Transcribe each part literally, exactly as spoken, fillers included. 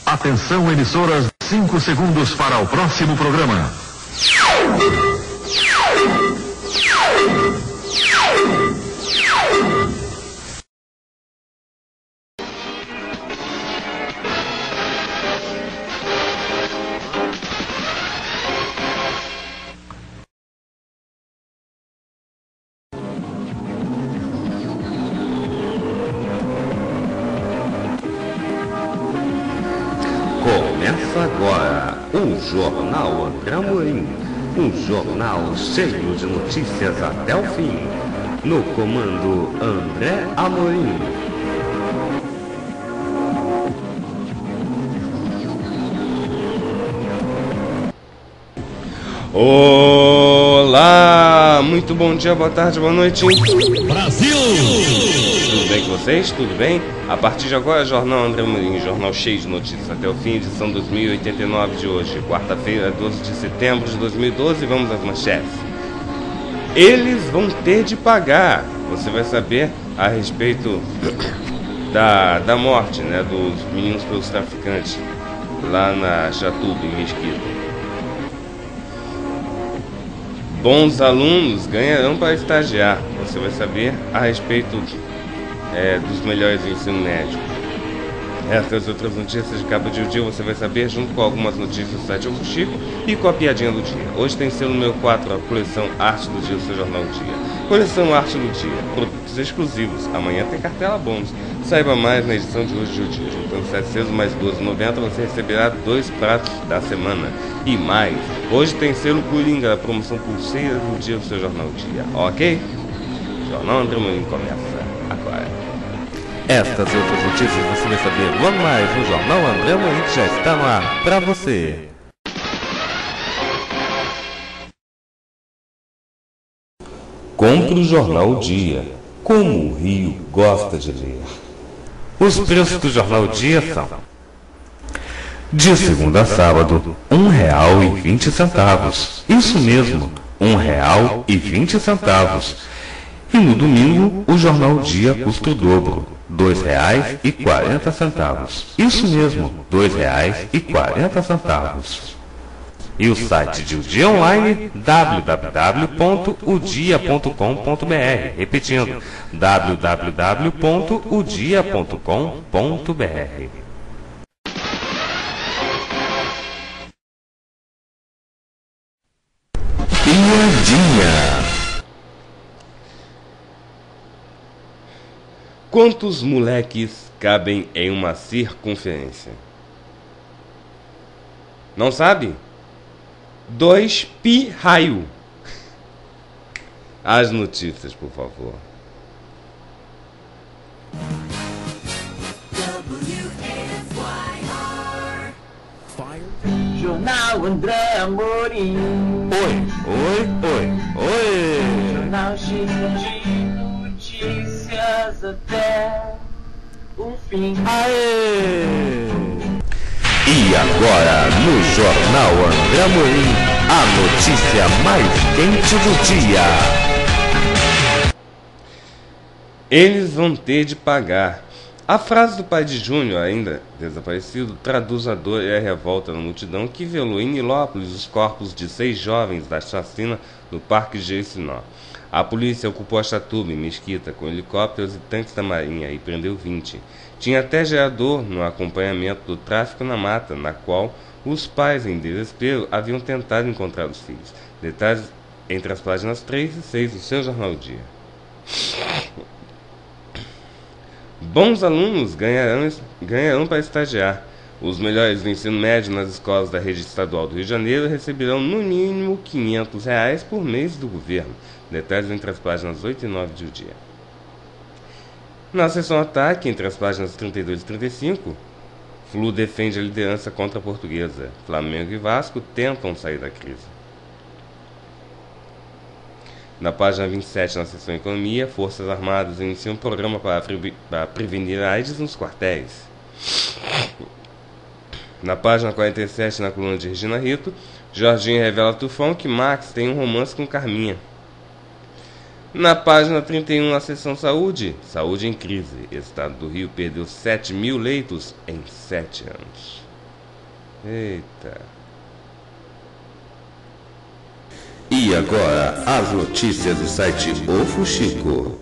Atenção, emissoras, cinco segundos para o próximo programa. Começa agora o Jornal André Amorim, um jornal cheio de notícias até o fim. No comando André Amorim. Olá, muito bom dia, boa tarde, boa noite. Brasil! Tudo bem com vocês? Tudo bem? A partir de agora, Jornal André Amorim, jornal cheio de notícias até o fim, edição dois mil e oitenta e nove de hoje, quarta-feira, doze de setembro de dois mil e doze. Vamos às manchetes. Eles vão ter de pagar. Você vai saber a respeito da, da morte, né, dos meninos pelos traficantes lá na Chatuba, em Mesquita. Bons alunos ganharão para estagiar. Você vai saber a respeito é, dos melhores do ensino médio. Essas outras notícias de capa de dia você vai saber junto com algumas notícias do site do Chico e com a piadinha do dia. Hoje tem selo número quatro, a coleção Arte do Dia do seu Jornal do Dia. Coleção Arte do Dia, produtos exclusivos. Amanhã tem cartela bônus. Saiba mais na edição de hoje do dia. Juntando setecentos mais doze reais e noventa centavos, você receberá dois pratos da semana. E mais, hoje tem selo Coringa, a promoção pulseira do dia do seu Jornal do Dia. Ok? Jornal André Amorim começa agora. Estas e outras notícias você vai saber logo mais no Jornal André Amorim, que já está no ar para você. Compre o Jornal Dia, como o Rio gosta de ler. Os preços do Jornal Dia são: de segunda a sábado, um real e vinte centavos. Isso mesmo, um real e vinte centavos. E no domingo, o Jornal Dia custa o dobro, dois reais e quarenta centavos. Isso mesmo, dois reais e quarenta centavos. E o site de O Dia Online, w w w ponto o dia ponto com ponto b r. Repetindo, w w w ponto o dia ponto com ponto b r. Piadinha. Quantos moleques cabem em uma circunferência? Não sabe? Dois pi-raio. As notícias, por favor. Jornal André Amorim. Oi, oi, oi, oi. Jornal cheio de notícias até o fim. Aê! E agora, no Jornal André Amorim, a notícia mais quente do dia. Eles vão ter de pagar. A frase do pai de Júnior, ainda desaparecido, traduz a dor e a revolta na multidão que velou em Nilópolis os corpos de seis jovens da chacina do Parque Jericinó. A polícia ocupou a Chatuba, em Mesquita, com helicópteros e tanques da Marinha e prendeu vinte. Tinha até gerador no acompanhamento do tráfico na mata, na qual os pais, em desespero, haviam tentado encontrar os filhos. Detalhes entre as páginas três e seis do seu Jornal do Dia. Bons alunos ganharão, ganharão para estagiar. Os melhores do ensino médio nas escolas da rede estadual do Rio de Janeiro receberão no mínimo quinhentos reais por mês do governo. Detalhes entre as páginas oito e nove do dia. Na seção ataque, entre as páginas trinta e dois e trinta e cinco, Flu defende a liderança contra a Portuguesa. Flamengo e Vasco tentam sair da crise. Na página vinte e sete, na seção Economia, Forças Armadas iniciam um programa para, pre para prevenir a AIDS nos quartéis. Na página quarenta e sete, na coluna de Regina Rito, Jorginho revela a Tufão que Max tem um romance com Carminha. Na página trinta e um, na seção Saúde, Saúde em crise. Estado do Rio perdeu sete mil leitos em sete anos. Eita. E agora, as notícias do site O Fuxico.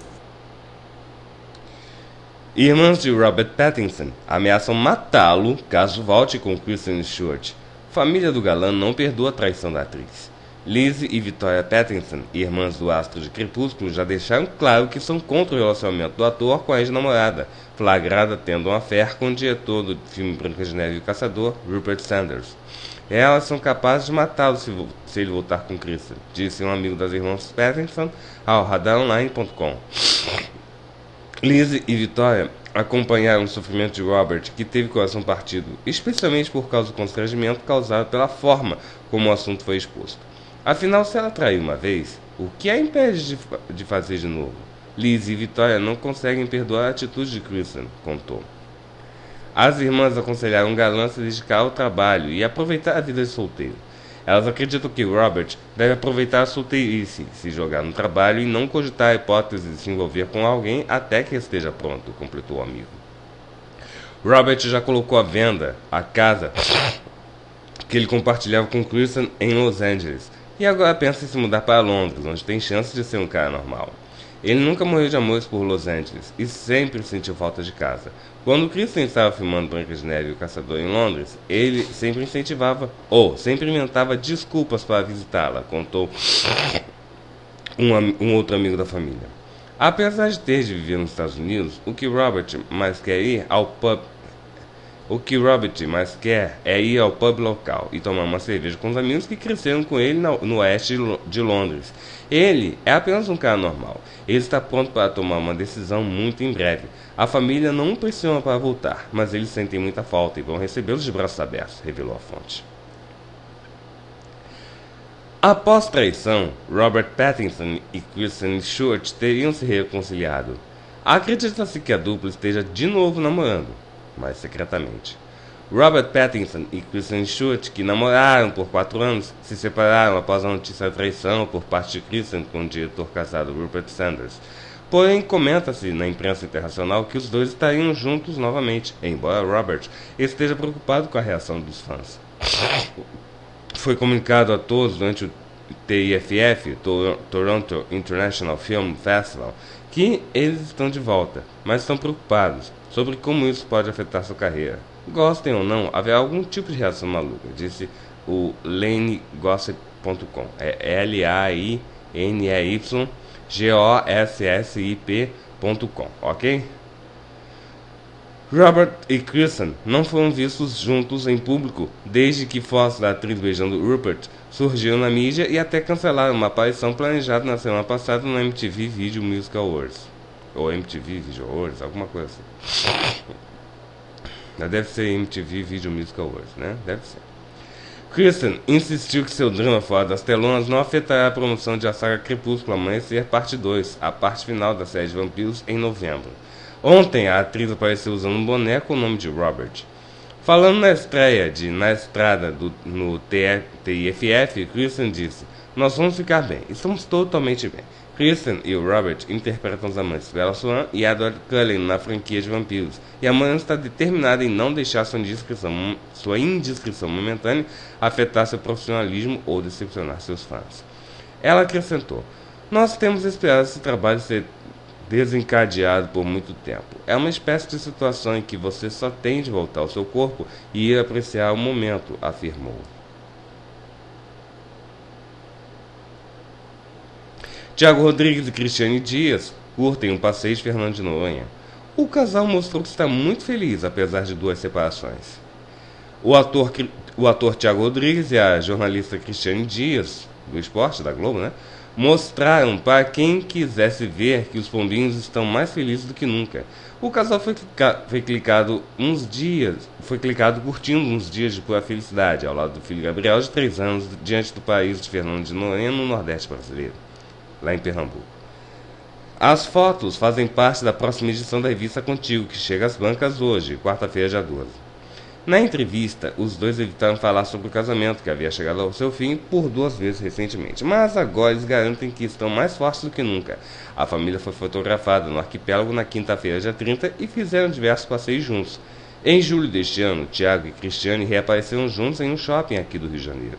Irmãs de Robert Pattinson ameaçam matá-lo caso volte com Kristen Stewart. Família do galã não perdoa a traição da atriz. Lizzie e Victoria Pattinson, irmãs do astro de Crepúsculo, já deixaram claro que são contra o relacionamento do ator com a ex-namorada, flagrada tendo uma fé com o diretor do filme Branca de Neve e o Caçador, Rupert Sanders. Elas são capazes de matá-lo se, se ele voltar com Kristen, disse um amigo das irmãs Pattinson ao radar online ponto com. Lizzie e Victoria acompanharam o sofrimento de Robert, que teve o coração partido, especialmente por causa do constrangimento causado pela forma como o assunto foi exposto. Afinal, se ela traiu uma vez, o que a impede de, de fazer de novo? Lizzie e Victoria não conseguem perdoar a atitude de Kristen, contou. As irmãs aconselharam o galã a se dedicar ao trabalho e aproveitar a vida de solteiro. Elas acreditam que Robert deve aproveitar a solteirice, se jogar no trabalho e não cogitar a hipótese de se envolver com alguém até que esteja pronto, completou o amigo. Robert já colocou à venda a casa que ele compartilhava com Kristen em Los Angeles e agora pensa em se mudar para Londres, onde tem chance de ser um cara normal. Ele nunca morreu de amores por Los Angeles e sempre sentiu falta de casa. Quando Kristen estava filmando Branca de Neve e o Caçador em Londres, ele sempre incentivava, ou sempre inventava desculpas para visitá-la, contou um, um outro amigo da família. Apesar de ter de viver nos Estados Unidos, o que Robert mais quer ir ao pub O que Robert mais quer é ir ao pub local e tomar uma cerveja com os amigos que cresceram com ele no oeste de Londres. Ele é apenas um cara normal. Ele está pronto para tomar uma decisão muito em breve. A família não o pressiona para voltar, mas eles sentem muita falta e vão recebê-los de braços abertos, revelou a fonte. Após traição, Robert Pattinson e Kristen Stewart teriam se reconciliado. Acredita-se que a dupla esteja de novo namorando, mas secretamente. Robert Pattinson e Kristen Stewart, que namoraram por quatro anos, se separaram após a notícia da traição por parte de Kristen com o diretor casado Rupert Sanders. Porém, comenta-se na imprensa internacional que os dois estariam juntos novamente, embora Robert esteja preocupado com a reação dos fãs. Foi comunicado a todos durante o T I F F, Toronto International Film Festival, que eles estão de volta, mas estão preocupados sobre como isso pode afetar sua carreira. Gostem ou não, haverá algum tipo de reação maluca, disse o Lane Gossip ponto com. É L A I N E Y G O S S I P ponto com, ok? Robert e Kristen não foram vistos juntos em público desde que fotos da atriz beijando Rupert surgiram na mídia e até cancelaram uma aparição planejada na semana passada no M T V Video Music Awards. Ou M T V Video Awards, alguma coisa assim. Deve ser M T V Video Music Awards, né? Deve ser. Kristen insistiu que seu drama fora das telonas não afetará a promoção de a saga Crepúsculo Amanhecer Parte dois, a parte final da série de vampiros, em novembro. Ontem, a atriz apareceu usando um boné com o nome de Robert. Falando na estreia de Na Estrada do, no T I F F, Kristen disse: "Nós vamos ficar bem, estamos totalmente bem." Kristen e o Robert interpretam os amantes Bella Swan e Edward Cullen na franquia de vampiros, e a mãe está determinada em não deixar sua indiscrição, sua indiscrição momentânea afetar seu profissionalismo ou decepcionar seus fãs. Ela acrescentou: "Nós temos esperado esse trabalho ser desencadeado por muito tempo. É uma espécie de situação em que você só tem de voltar ao seu corpo e ir apreciar o momento", afirmou. Thiago Rodrigues e Cristiane Dias curtem um passeio de Fernando de Noronha. O casal mostrou que está muito feliz, apesar de duas separações. O ator, o ator Thiago Rodrigues e a jornalista Cristiane Dias, do Esporte, da Globo, né, mostraram para quem quisesse ver que os pombinhos estão mais felizes do que nunca. O casal foi, clica, foi clicado uns dias, foi clicado curtindo uns dias de pura felicidade, ao lado do filho Gabriel, de três anos, diante do país de Fernando de Noronha, no Nordeste brasileiro, lá em Pernambuco. As fotos fazem parte da próxima edição da revista Contigo, que chega às bancas hoje, quarta-feira, dia doze. Na entrevista, os dois evitaram falar sobre o casamento, que havia chegado ao seu fim por duas vezes recentemente, mas agora eles garantem que estão mais fortes do que nunca. A família foi fotografada no arquipélago na quinta-feira, dia trinta, e fizeram diversos passeios juntos. Em julho deste ano, Thiago e Cristiane reapareceram juntos em um shopping aqui do Rio de Janeiro.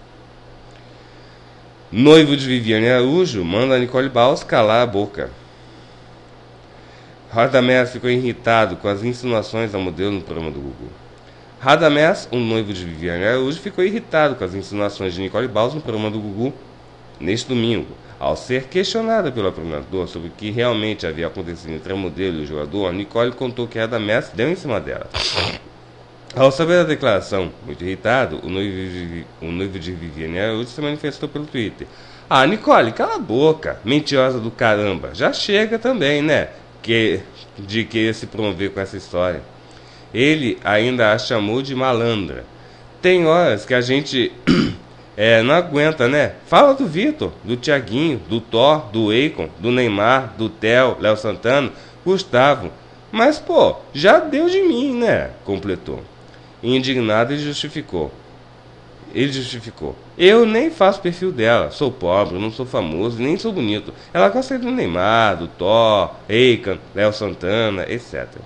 Noivo de Viviane Araújo manda a Nicole Baus calar a boca. Radamés ficou irritado com as insinuações da modelo no programa do Gugu. Radamés, o noivo de Viviane Araújo, ficou irritado com as insinuações de Nicole Baus no programa do Gugu neste domingo. Ao ser questionada pelo apresentador sobre o que realmente havia acontecido entre a modelo e o jogador, Nicole contou que Radamés deu em cima dela. Ao saber da declaração, muito irritado, o noivo de, o noivo de Viviane Araújo se manifestou pelo Twitter. Ah, Nicole, cala a boca, mentirosa do caramba, já chega também, né, que, de querer se promover com essa história. Ele ainda a chamou de malandra. Tem horas que a gente... É, não aguenta, né? Fala do Vitor, do Thiaguinho, do Thor, do Akon, do Neymar, do Theo, Léo Santana, Gustavo. Mas, pô, já deu de mim, né? Completou. Indignado, ele justificou. Ele justificou. Eu nem faço perfil dela. Sou pobre, não sou famoso, nem sou bonito. Ela gosta do Neymar, do Thor, Akon, Léo Santana, etcétera.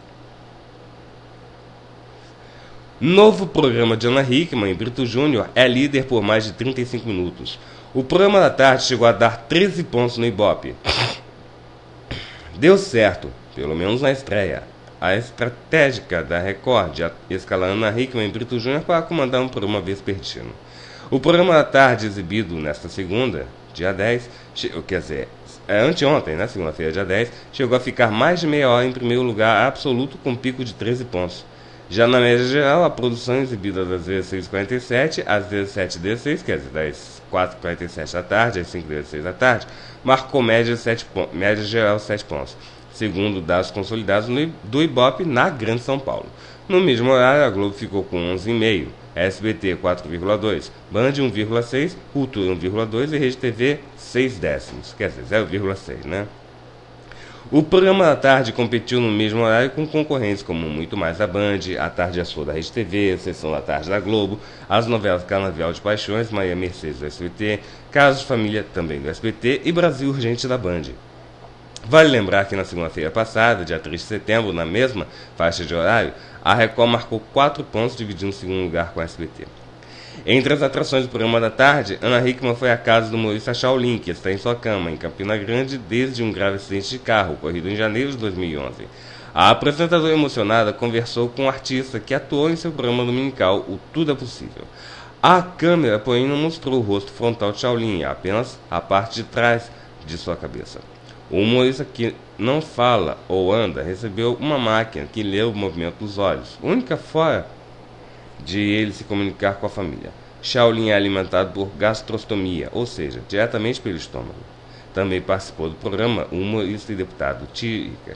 Novo programa de Ana Hickman e Brito Júnior é líder por mais de trinta e cinco minutos. O programa da tarde chegou a dar treze pontos no Ibope. Deu certo, pelo menos na estreia. A estratégica da Record de escalar Ana Hickman e Brito Júnior para comandar um programa vespertino. O programa da tarde, exibido nesta segunda, dia dez, quer dizer, é, anteontem, na segunda-feira, dia dez, chegou a ficar mais de meia hora em primeiro lugar absoluto com pico de treze pontos. Já na média geral, a produção exibida das dezesseis e quarenta e sete às dezessete e dezesseis, quer dizer, das quatro e quarenta e sete da tarde às cinco e dezesseis da tarde, marcou média, sete pontos, média geral sete pontos, segundo dados consolidados no, do Ibope na Grande São Paulo. No mesmo horário, a Globo ficou com onze vírgula cinco, S B T quatro vírgula dois, Band um vírgula seis, Cultura um vírgula dois e Rede T V seis décimos, quer dizer, zero vírgula seis, né? O programa da tarde competiu no mesmo horário com concorrentes como Muito Mais da Band, A Tarde é Sua da Rede T V, Sessão da Tarde da Globo, as novelas Carnaval de Paixões, Maria Mercedes do S B T, Casos de Família também do S B T e Brasil Urgente da Band. Vale lembrar que na segunda-feira passada, dia três de setembro, na mesma faixa de horário, a Record marcou quatro pontos, dividindo o segundo lugar com a S B T. Entre as atrações do programa da tarde, Ana Hickman foi à casa do humorista Shaolin, que está em sua cama, em Campina Grande, desde um grave acidente de carro, ocorrido em janeiro de dois mil e onze. A apresentadora emocionada conversou com o artista que atuou em seu programa dominical, O Tudo é Possível. A câmera, porém, não mostrou o rosto frontal de Shaolin, apenas a parte de trás de sua cabeça. O humorista que não fala ou anda recebeu uma máquina que lê o movimento dos olhos, única forma de ele se comunicar com a família. Shaolin é alimentado por gastrostomia, ou seja, diretamente pelo estômago. Também participou do programa o humorista e deputado Tiririca.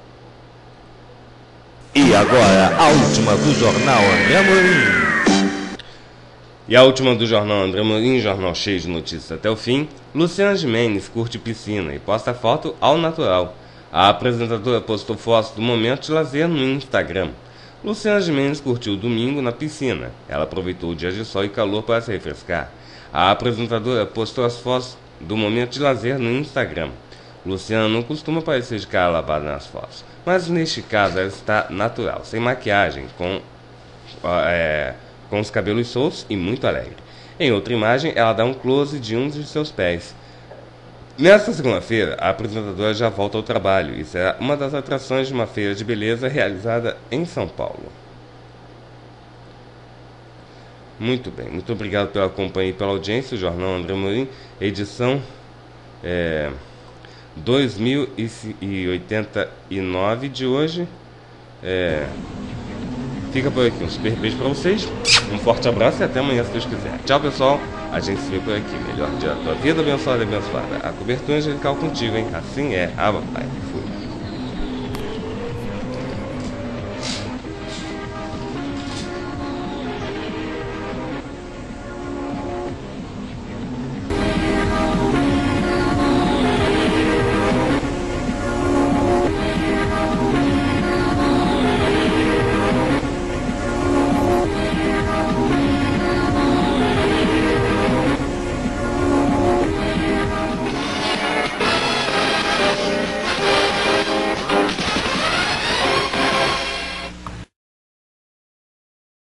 E agora, a última do Jornal André Amorim. E a última do Jornal André Amorim, jornal cheio de notícias até o fim. Luciana Gimenez curte piscina e posta foto ao natural. A apresentadora postou fotos do momento de lazer no Instagram. Luciana Gimenez curtiu o domingo na piscina. Ela aproveitou o dia de sol e calor para se refrescar. A apresentadora postou as fotos do momento de lazer no Instagram. Luciana não costuma parecer de cara lavada nas fotos, mas neste caso ela está natural, sem maquiagem, com, é, com os cabelos soltos e muito alegre. Em outra imagem, ela dá um close de um de seus pés. Nesta segunda-feira, a apresentadora já volta ao trabalho e será uma das atrações de uma feira de beleza realizada em São Paulo. Muito bem, muito obrigado pela companhia e pela audiência. O Jornal André Amorim, edição é, dois mil e oitenta e nove de hoje. É, fica por aqui, um super beijo para vocês, um forte abraço e até amanhã, se Deus quiser. Tchau, pessoal. A gente se vê por aqui. Melhor dia da tua vida, abençoada e abençoada. A cobertura angelical contigo, hein? Assim é. Ah, papai. Fui.